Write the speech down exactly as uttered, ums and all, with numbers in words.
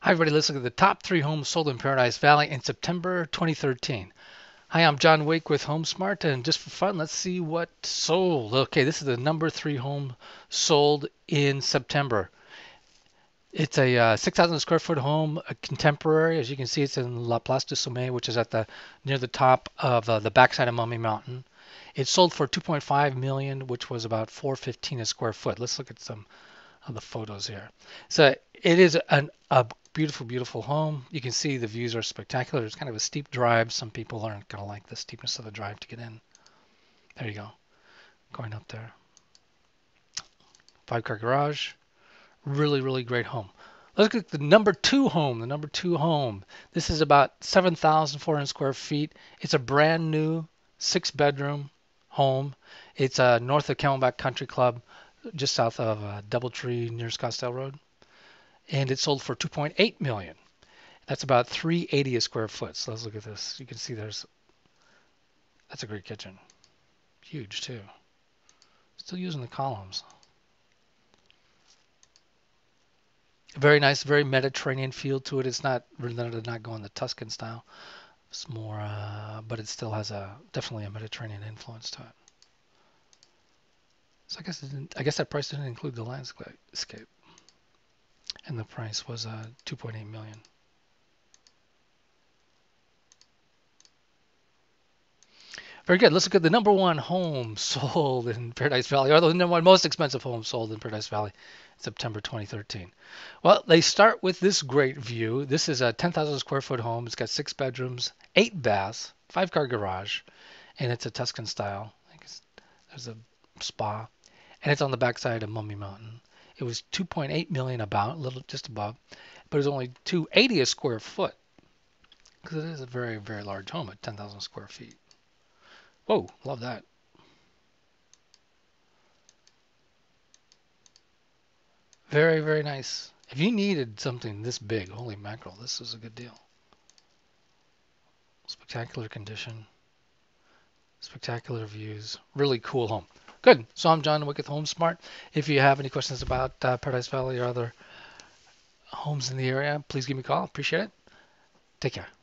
Hi, everybody. Let's look at the top three homes sold in Paradise Valley in September twenty thirteen. Hi, I'm John Wake with HomeSmart, and just for fun, let's see what sold. Okay, this is the number three home sold in September. It's a uh, six thousand square foot home, a contemporary. As you can see, it's in La Place du Sommet, which is at the near the top of uh, the backside of Mummy Mountain. It sold for two point five million dollars, which was about four hundred fifteen a square foot. Let's look at some of the photos here. So it is an, a beautiful, beautiful home. You can see the views are spectacular. It's kind of a steep drive. Some people aren't going to like the steepness of the drive to get in. There you go. Going up there. Five car garage. Really, really great home. Let's look at the number two home. The number two home. This is about seven thousand four hundred square feet. It's a brand new six bedroom home. It's uh, north of Camelback Country Club, just south of uh, Doubletree near Scottsdale Road. And it sold for two point eight million dollars. That's about three hundred eighty a square foot. So let's look at this. You can see there's, that's a great kitchen. Huge too. Still using the columns. Very nice, very Mediterranean feel to it. It's not really not going the Tuscan style. It's more, uh, but it still has a definitely a Mediterranean influence to it. So I guess it didn't, I guess that price didn't include the landscape, and the price was uh, two point eight million dollars. Very good. Let's look at the number one home sold in Paradise Valley, or the number one most expensive home sold in Paradise Valley, September twenty thirteen. Well, they start with this great view. This is a ten thousand square foot home. It's got six bedrooms, eight baths, five car garage, and it's a Tuscan style. There's a spa, and it's on the backside of Mummy Mountain. It was two point eight million dollars about, a little just above, but it's only two hundred eighty a square foot because it is a very, very large home at ten thousand square feet. Whoa, love that. Very, very nice. If you needed something this big, holy mackerel, this is a good deal. Spectacular condition, spectacular views, really cool home. Good. So I'm John Wick with HomeSmart. If you have any questions about uh, Paradise Valley or other homes in the area, please give me a call. Appreciate it. Take care.